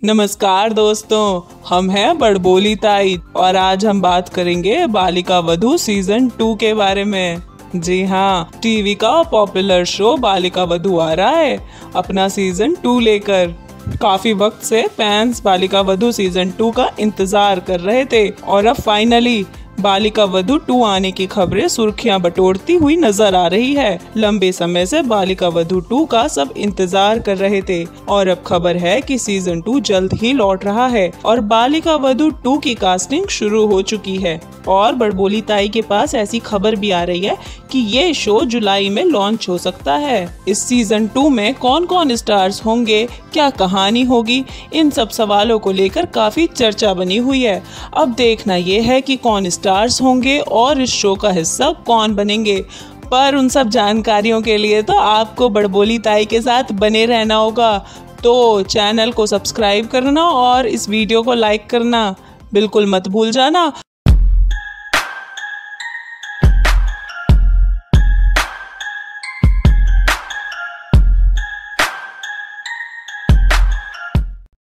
नमस्कार दोस्तों, हम हैं बड़बोली ताई और आज हम बात करेंगे बालिका वधू सीजन 2 के बारे में। जी हाँ, टीवी का पॉपुलर शो बालिका वधू आ रहा है अपना सीजन 2 लेकर। काफी वक्त से फैंस बालिका वधू सीजन 2 का इंतजार कर रहे थे और अब फाइनली बालिका वधू 2 आने की खबरें सुर्खियां बटोरती हुई नजर आ रही है। लंबे समय से बालिका वधू 2 का सब इंतजार कर रहे थे और अब खबर है कि सीजन 2 जल्द ही लौट रहा है और बालिका वधू 2 की कास्टिंग शुरू हो चुकी है। और बड़बोली ताई के पास ऐसी खबर भी आ रही है कि ये शो जुलाई में लॉन्च हो सकता है। इस सीजन 2 में कौन कौन स्टार्स होंगे, क्या कहानी होगी, इन सब सवालों को लेकर काफी चर्चा बनी हुई है। अब देखना ये है कि कौन स्टार्स होंगे और इस शो का हिस्सा कौन बनेंगे। पर उन सब जानकारियों के लिए तो आपको बड़बोली ताई के साथ बने रहना होगा। तो चैनल को सब्सक्राइब करना और इस वीडियो को लाइक करना बिल्कुल मत भूल जाना।